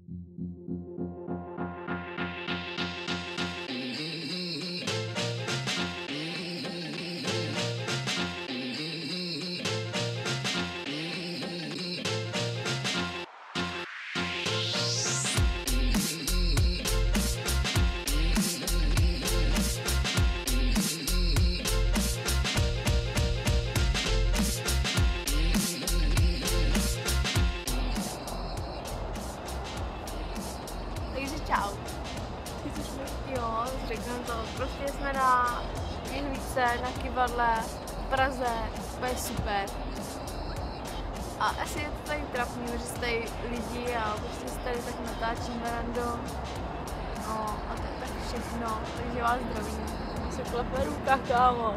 Takže čau. Jo, řeknu to. Prostě jsme na Jihličce, na Kyvadle, v Praze, to je super. A asi je to tady trapný, že jste tady lidi a prostě se tady tak natáčím random. No a to je tak všechno, takže vás zdravím. Se klepe ruka, kámo.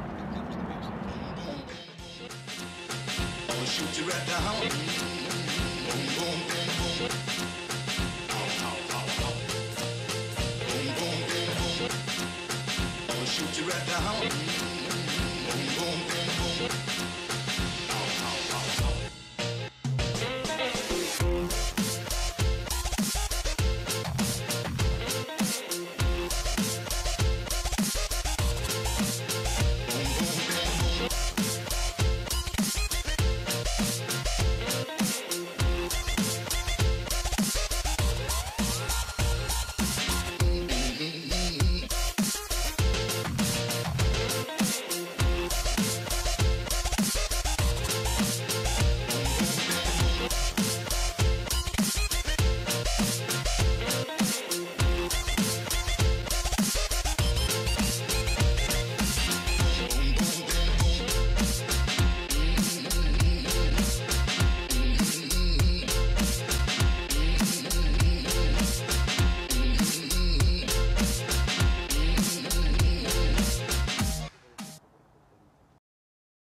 Shoot you right down.